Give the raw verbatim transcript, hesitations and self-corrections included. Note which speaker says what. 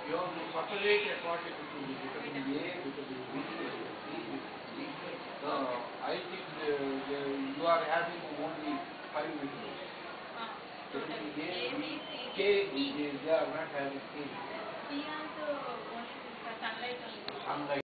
Speaker 1: You have to separate a part into the vitamin A, vitamin B, vitamin C, vitamin D. No, I think uh, the, you are having only five vitamins.
Speaker 2: Uh,
Speaker 1: Vitamin A,
Speaker 2: A,
Speaker 1: B,
Speaker 2: B, C,
Speaker 1: K,
Speaker 2: E.
Speaker 1: they, they are not having K.
Speaker 2: He also only sunlight only.
Speaker 1: Sunlight.